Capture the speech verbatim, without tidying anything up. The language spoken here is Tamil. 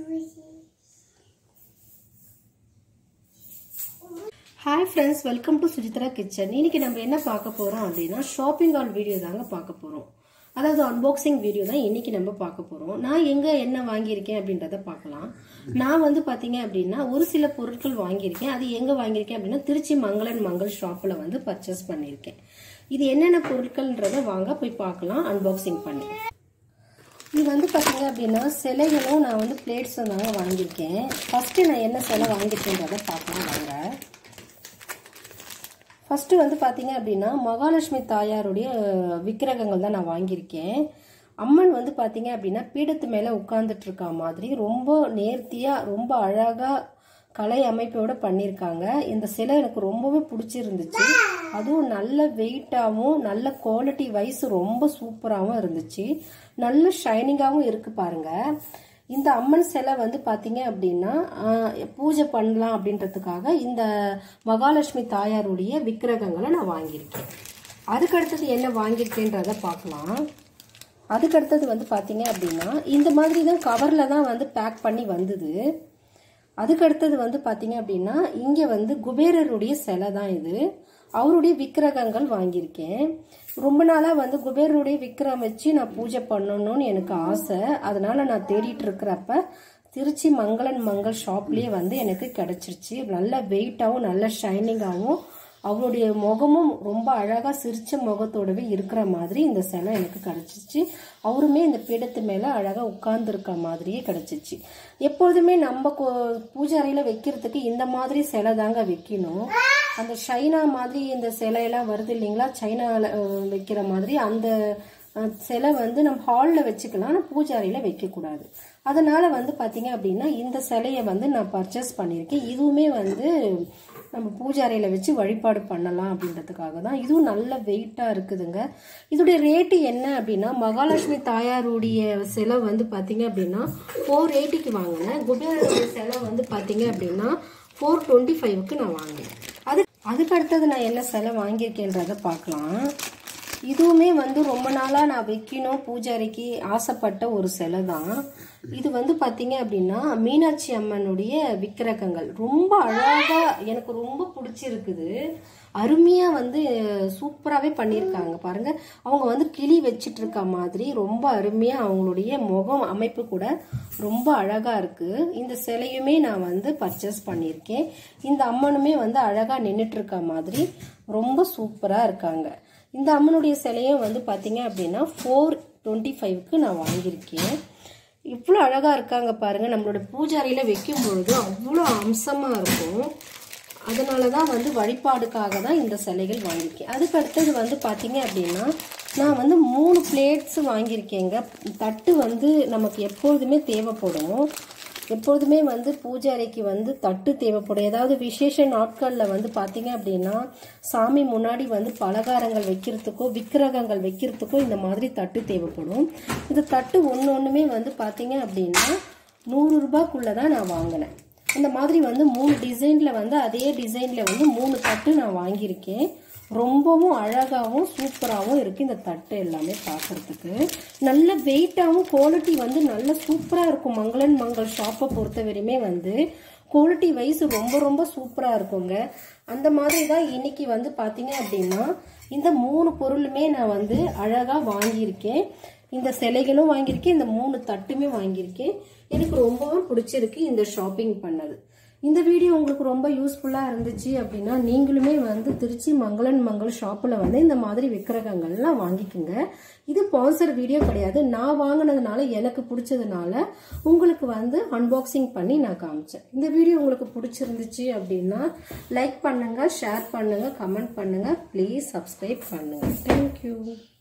Hi friends, welcome to Sujitra Kitchen. இன்னைக்கு நம்ம என்ன பார்க்க போறோம் அப்படினா ஷாப்பிங் ஆல் வீடியோ தாங்க பார்க்க போறோம். அதாவது அன்பாக்சிங் வீடியோ தான் இன்னைக்கு நம்ம பார்க்க போறோம். நான் எங்க என்ன வாங்கி இருக்கேன் அப்படின்றத பார்க்கலாம். நான் வந்து பாத்தீங்க அப்படினா ஒரு சில பொருட்கள் வாங்கி இருக்கேன். அது எங்க வாங்கி இருக்கேன் அப்படினா திருச்சி மங்களன் மங்கள் ஷாப்ல வந்து பர்ச்சேஸ் பண்ணிருக்கேன். இது என்னென்ன பொருட்கள்ன்றத வாங்க போய் பார்க்கலாம் அன்பாக்சிங் பண்ணி. இது வந்து பாத்தீங்க அப்படினா சிலைகளும் நான் வந்து பிளேட்ஸ் தாங்க வாங்கி இருக்கேன். ஃபர்ஸ்ட் நான் என்ன சிலை வாங்கி இருக்கேன்றத பார்க்கலாம் வாங்க. ஃபர்ஸ்ட் வந்து பாத்தீங்க அப்படினா மகாலட்சுமி தாயாருடைய விக்கிரகங்கள் தான் நான் வாங்கியிருக்கேன். அம்மன் வந்து பாத்தீங்க அப்படினா பீடத்து மேல உட்கார்ந்துட்டு இருக்க மாதிரி ரொம்ப நேர்த்தியா ரொம்ப அழகா கலை அமைப்போட பண்ணிருக்காங்க. இந்த சிலை எனக்கு ரொம்பவே பிடிச்சிருந்துச்சு. அதுவும் நல்ல வெயிட்டாவும் நல்ல குவாலிட்டி வைஸ் ரொம்ப சூப்பராகவும் இருந்துச்சு. நல்ல ஷைனிங்காகவும் இருக்கு பாருங்க. இந்த அம்மன் சிலை வந்து பாத்தீங்க அப்படின்னா பூஜை பண்ணலாம் அப்படின்றதுக்காக இந்த மகாலட்சுமி தாயாருடைய விக்கிரகங்களை நான் வாங்கியிருக்கேன். அதுக்கு அடுத்தது என்ன வாங்கியிருக்கேன்றத பார்க்கலாம். அதுக்கு அடுத்தது வந்து பாத்தீங்க அப்படின்னா இந்த மாதிரி தான் கவர்ல தான் வந்து பேக் பண்ணி வந்தது. அதுக்கு அடுத்தது வந்து பாத்தீங்க அப்படின்னா இங்க வந்து குபேரருடைய சிலை தான் இது. அவருடைய விக்கிரகங்கள் வாங்கியிருக்கேன். ரொம்ப நாளா வந்து குபேரருடைய விக்கிரம் வச்சு நான் பூஜை பண்ணணும்னு எனக்கு ஆசை. அதனால நான் தேடிட்டு இருக்கிறப்ப திருச்சி மங்களன் மங்கள் ஷாப்லயே வந்து எனக்கு கிடைச்சிருச்சு. நல்ல வெயிட்டாவும் நல்ல ஷைனிங்காவும் அவருடைய முகமும் ரொம்ப அழகா சிரிச்ச முகத்தோடவே இருக்கிற மாதிரி இந்த சிலை எனக்கு கிடைச்சிச்சு. அவருமே இந்த பீடத்து மேல அழகா உட்கார்ந்து இருக்க மாதிரியே கிடைச்சிச்சு. எப்போதுமே நம்ம பூஜை அறையில வைக்கிறதுக்கு இந்த மாதிரி சிலை தாங்க வைக்கணும். அந்த சைனா மாதிரி இந்த சிலையெல்லாம் வருது இல்லைங்களா, சைனால வைக்கிற மாதிரி அந்த சிலை வந்து நம்ம ஹால்ல வச்சுக்கலாம், ஆனால் பூஜை அறையில வைக்க கூடாது. அதனால வந்து பாத்தீங்க அப்படின்னா இந்த சிலையை வந்து நான் பர்ச்சேஸ் பண்ணியிருக்கேன். இதுவுமே வந்து நம்ம பூஜை அறையில வச்சு வழிபாடு பண்ணலாம் அப்படின்றதுக்காக தான். இதுவும் நல்ல வெயிட்டா இருக்குதுங்க. இதோடைய ரேட்டு என்ன அப்படின்னா மகாலட்சுமி தாயாருடைய சிலை வந்து பாத்தீங்க அப்படின்னா ஃபோர் எயிட்டிக்கு வாங்கினேன். குபேரருடைய சிலை வந்து பாத்தீங்க அப்படின்னா ஃபோர் டுவெண்ட்டி ஃபைவ்க்கு நான் வாங்கினேன். அது அதுக்கு அடுத்தது நான் என்ன சிலை வாங்கியிருக்கேன்றத பார்க்கலாம். இதுவுமே வந்து ரொம்ப நாளா நான் வைக்கணும் பூஜை அறைக்கு ஆசைப்பட்ட ஒரு சிலை தான். இது வந்து பாத்தீங்க அப்படின்னா மீனாட்சி அம்மனுடைய விக்கிரகங்கள் ரொம்ப அழகா எனக்கு ரொம்ப பிடிச்சிருக்குது. அருமையா வந்து சூப்பராகவே பண்ணியிருக்காங்க பாருங்க. அவங்க வந்து கிளி வச்சிட்டு இருக்க மாதிரி ரொம்ப அருமையா அவங்களுடைய முகம் அமைப்பு கூட ரொம்ப அழகா இருக்கு. இந்த சிலையுமே நான் வந்து பர்ச்சேஸ் பண்ணியிருக்கேன். இந்த அம்மனுமே வந்து அழகா நின்றுட்டு இருக்க மாதிரி ரொம்ப சூப்பரா இருக்காங்க. இந்த அம்மனுடைய சிலையும் வந்து பாத்தீங்க அப்படின்னா ஃபோர் டுவெண்ட்டி ஃபைவ்க்கு நான் வாங்கியிருக்கேன். இவ்வளோ அழகா இருக்காங்க பாருங்க. நம்மளோட பூஜை அறையில வைக்கும் பொழுது அவ்வளோ அம்சமா இருக்கும். அதனாலதான் வந்து வழிபாடுக்காக தான் இந்த சிலைகள் வாங்கியிருக்கேன். அதுக்கு அடுத்தது வந்து பாத்தீங்க அப்படின்னா நான் வந்து மூணு பிளேட்ஸ் வாங்கியிருக்கேங்க. தட்டு வந்து நமக்கு எப்போதுமே தேவைப்படும். எப்போதுமே வந்து பூஜை அறைக்கு வந்து தட்டு தேவைப்படும். ஏதாவது விசேஷ நாட்கள்ல வந்து பாத்தீங்க அப்படின்னா சாமி முன்னாடி வந்து பலகாரங்கள் வைக்கிறதுக்கோ விக்கிரகங்கள் வைக்கிறதுக்கோ இந்த மாதிரி தட்டு தேவைப்படும். இந்த தட்டு ஒன்று ஒன்றுமே வந்து பாத்தீங்க அப்படின்னா நூறு ரூபாய்க்குள்ளதான் நான் வாங்கினேன். இந்த மாதிரி வந்து மூணு டிசைன்ல வந்து அதே டிசைன்ல வந்து மூணு தட்டு நான் வாங்கியிருக்கேன். ரொம்பவும் அழகாவும் சூப்பராகவும் இருக்கு இந்த தட்டு எல்லாமே பார்க்கறதுக்கு. நல்ல வெயிட்டாகவும் குவாலிட்டி வந்து நல்ல சூப்பரா இருக்கும். மங்களன் மங்கள் ஷாப்பை பொறுத்த வரையுமே வந்து குவாலிட்டி வைஸ் ரொம்ப ரொம்ப சூப்பரா இருக்குங்க. அந்த மாதிரி தான் இன்னைக்கு வந்து பாத்தீங்க அப்படின்னா இந்த மூணு பொருளுமே நான் வந்து அழகா வாங்கியிருக்கேன். இந்த சிலைகளும் வாங்கியிருக்கேன், இந்த மூணு தட்டுமே வாங்கியிருக்கேன். எனக்கு ரொம்பவும் பிடிச்சிருக்கு இந்த ஷாப்பிங் பண்ணது. இந்த வீடியோ உங்களுக்கு ரொம்ப யூஸ்ஃபுல்லா இருந்துச்சு அப்படின்னா நீங்களுமே வந்து திருச்சி மங்களன் மங்கள் ஷாப்ல வந்து இந்த மாதிரி விக்கிரகங்கள்லாம் வாங்கிக்கோங்க. இது ஸ்பான்சர் வீடியோ கிடையாது. நான் வாங்கினதுனால எனக்கு பிடிச்சதுனால உங்களுக்கு வந்து அன்பாக்சிங் பண்ணி நான் காமிச்சேன். இந்த வீடியோ உங்களுக்கு பிடிச்சிருந்துச்சு அப்படின்னா லைக் பண்ணுங்க, ஷேர் பண்ணுங்க, கமெண்ட் பண்ணுங்க, ப்ளீஸ் சப்ஸ்கிரைப் பண்ணுங்க. தேங்க்யூ.